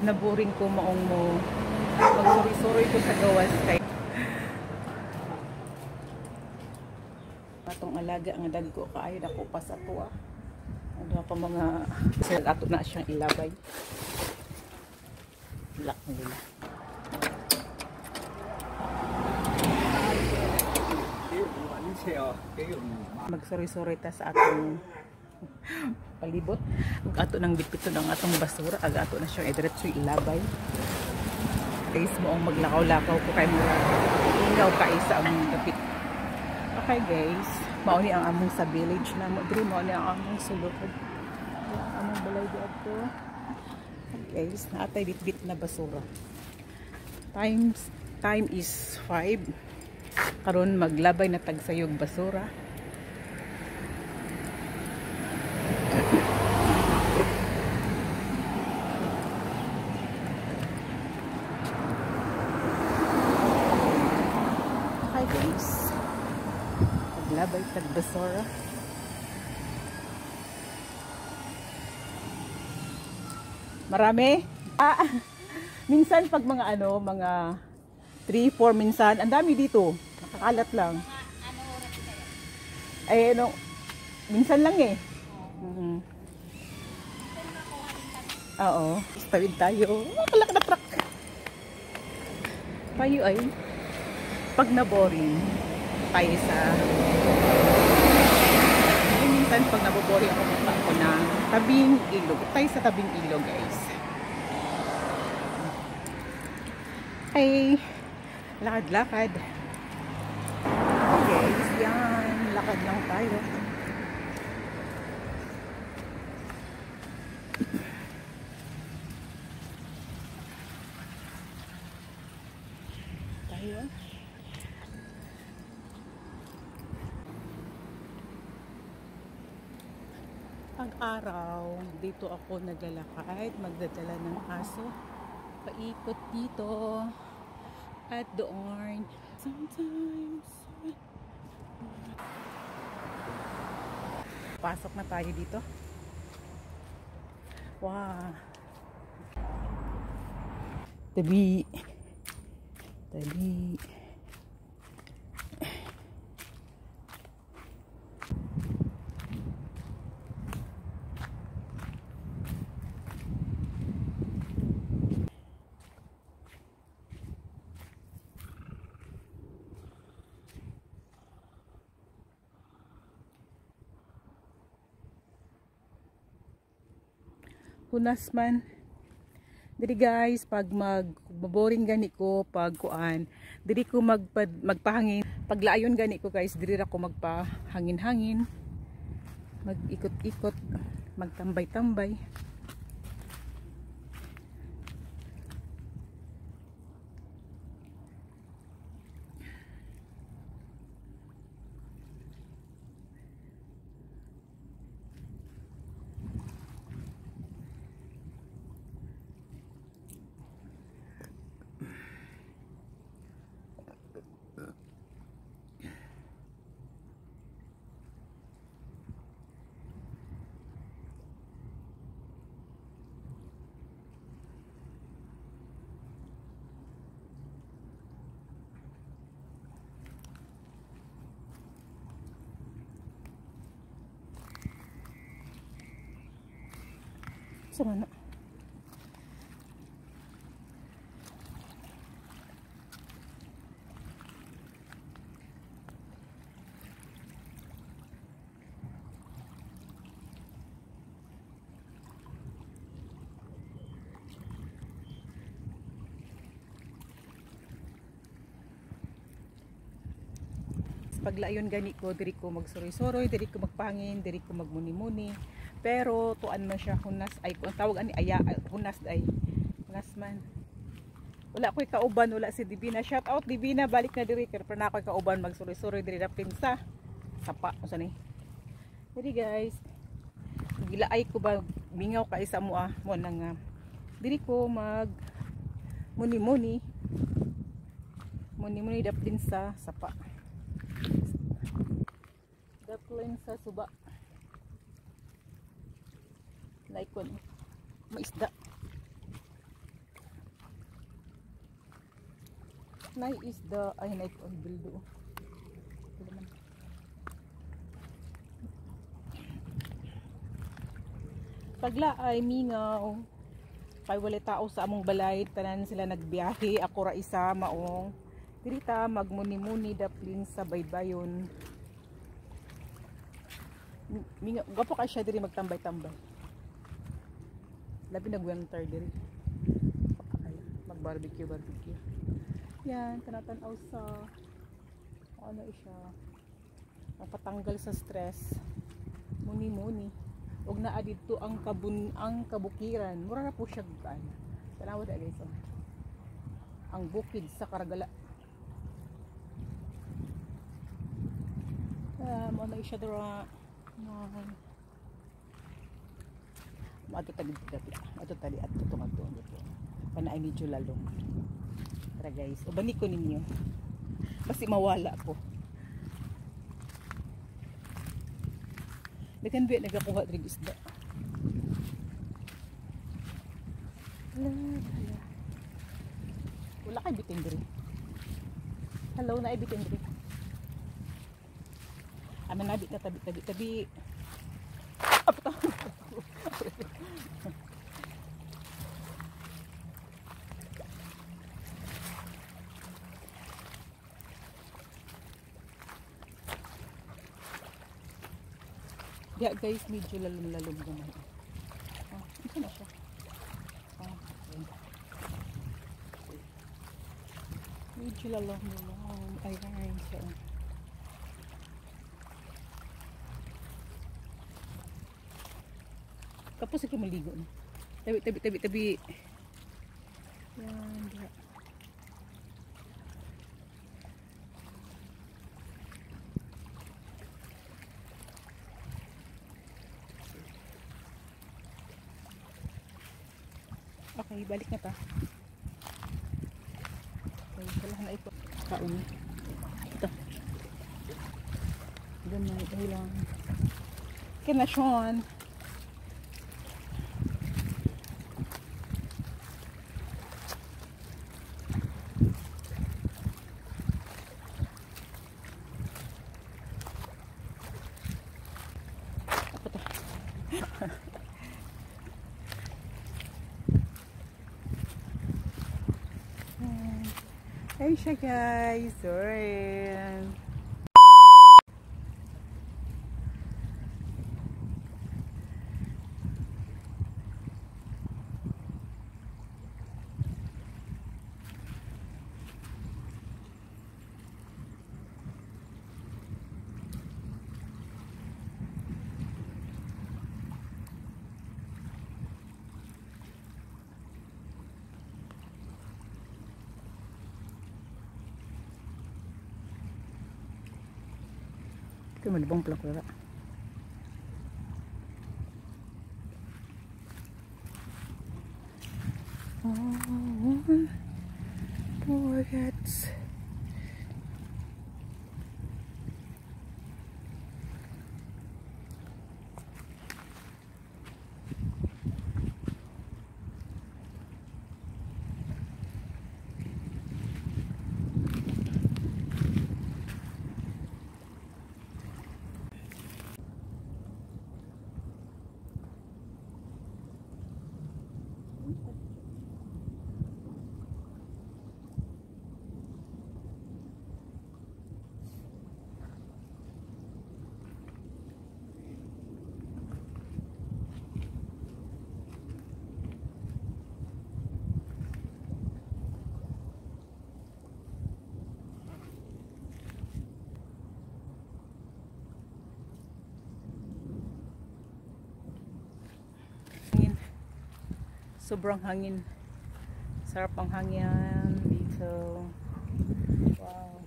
naburing ko maong mo magsuri-suri ko sa gawas kay atong alaga nga dagko kaayo dako pa sa tuwa. Ano pa mga sila ato na siyang ilabay. Lak nila. Magsuri-suri ta sa atong palibot. Ug ato nang bitbit ng atong basura, ag ato na siyang idiretso ilabay. Guys mo ang maglakaw-lakaw ko kay mura. Ingaw kay sa among dapit. Okay guys, mao ni ang among sa village na mo diri mao ni ang among sulod. Ang among balay dito. Guys, naatay bitbit na basura. Time is 5. Karon maglabay na tagsayog basura. Hi guys. Maglabay tag basura. Marami? Minsan pag mga mga 3-4 minsan, ang dami dito. Nakakalat lang. Ay, minsan lang eh. Oo. Tawid tayo. Kalak na truck. Tayo ay, pag na-boring, tayo sa... Ay, minsan pag naboboring ako, punta ako na tabing ilog. Tayo sa tabing ilog, guys. Ay, lakad-lakad. Okay, yan. Lakad lang tayo. Tayo. Pag-araw, dito ako naglalakad, magdadala ng aso. Paikot dito at doon. Sometimes pasok na tayo dito. Wow, tabi hunas man diri guys. Pag magboboring gani ko, pag kuan diri ko magpahangin, paglaayon gani ko guys, diri ra ko magpahangin-hangin, mag-ikot-ikot, magtambay-tambay. Sama na. Paglayon gani ko, diri ko magsoroy-soroy, diri ko magpangin, diri ko magmuni-muni. Pero tuan man siya hunas ay kung tawag ani aya hunas ay hunas man. Wala ko'y kauban, wala si Divina. Shout out Divina, balik na diri kay na ko'y kauban magsoroy-soroy diri ra pinsa. Sapa usa ni. Diri guys. Gilaay ko ba mingaw kay sa mo mo nang diri ko mag muni-muni. Muni-muni daplin sa sapa. Daplin sa suba. Like ko maisda. Nay is the ay nay ko bildo. Pagla ay mingaw. Kay wala tao sa among balay, tanan sila nagbiyahe, ako ra isa maong. Diri ta magmuni-muni daplin sa baybayon. Mingaw, gapo ka siya diri magtambay-tambay. Labi nag-winter diri. Mag-barbecue. Yan, tanatan-aw sa ano siya. Mapatanggal sa stress. Muni-muni. Og naa dito ang kabukiran. Mura na po siya gaan. Tanawa da guys. Oh. Ang bukid sa Karagala. Mo na siya dira. Ato tali at tumato dito. Kana ay medyo lalong. Tara guys, ubani ko ninyo. Basi mawala ko. Dagan biya nagakuha diri isda. Hala. Wala kay bitin diri. Hello na bitin diri. Aman na ka tabi. Apa? Ya guys, medyo lalong naman. Ito na siya. Okay. Medyo lalong. Ayan siya. Tapos ito maligo na. Tabi. Yan. Okay, balik na ta. Okay, wala na ito. Kaon. Ito. Ganun, ilang. Kina Sean. Hey siya guys, sorry. Ito malibang pala ko. Poor cats. Sobrang hangin. Sarap ang hangin dito. Wow.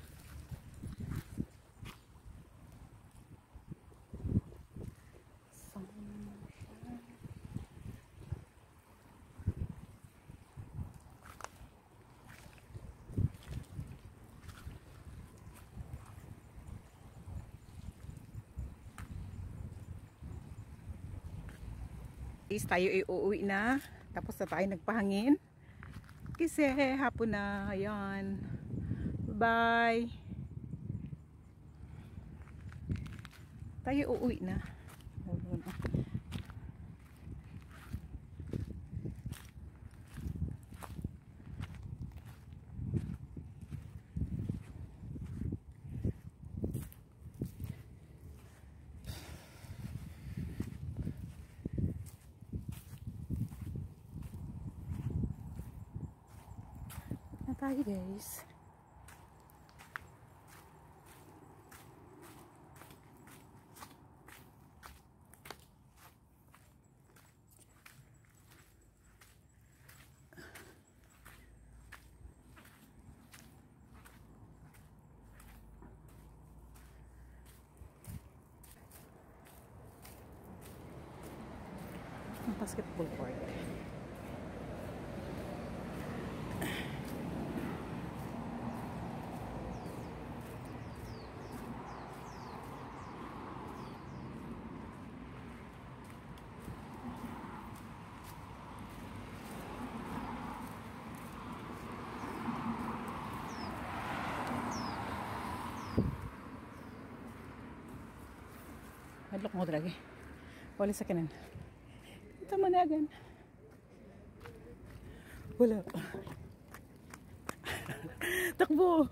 Tayo ay uuwi na. Tapos na tayo nagpahangin. Kasi hapon na. Ayan. Bye. Tayo uuwi na. Na tayo guys. Ang basketball court. Hadlok mo lagi. Wala sa kanan. Ito managan. Wala. Takbo.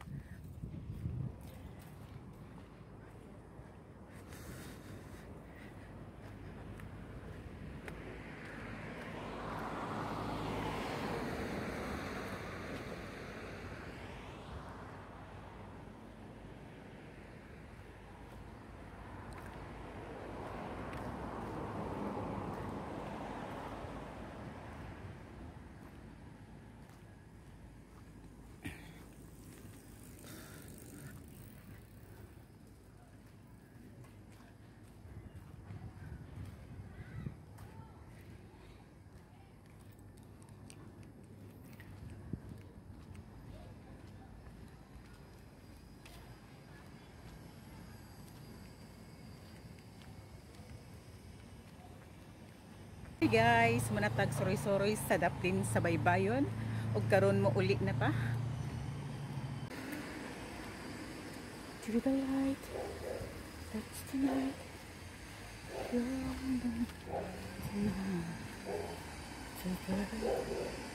Hey guys, manatag soroy-soroy sa daplin sa baybayon ug karon mo uli na pa. To the light, that's the night. Tonight. To the light.